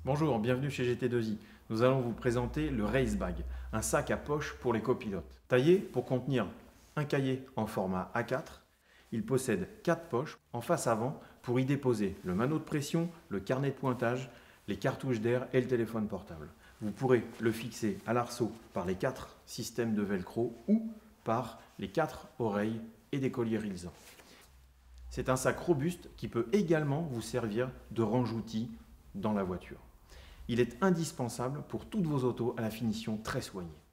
Bonjour, bienvenue chez GT2i. Nous allons vous présenter le Race Bag, un sac à poche pour les copilotes. Taillé pour contenir un cahier en format A4, il possède 4 poches en face avant pour y déposer le manot de pression, le carnet de pointage, les cartouches d'air et le téléphone portable. Vous pourrez le fixer à l'arceau par les 4 systèmes de velcro ou par les 4 oreilles et des colliers Rilsan. C'est un sac robuste qui peut également vous servir de range-outils dans la voiture. Il est indispensable pour toutes vos autos à la finition très soignée.